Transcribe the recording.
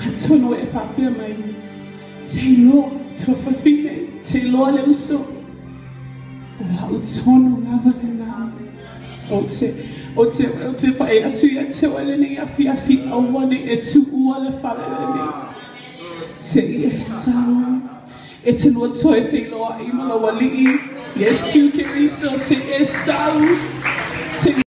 Tono e whapea mai. Te loa to whawhine, te loa le uso. O hau tono lava le nā. O te whae atu ia te wale ni a whiawhi awane e tu ua le whale le ni. Se I e sau. E te lua toi whiloa I mana wali I. Yesu ke riso se e sau.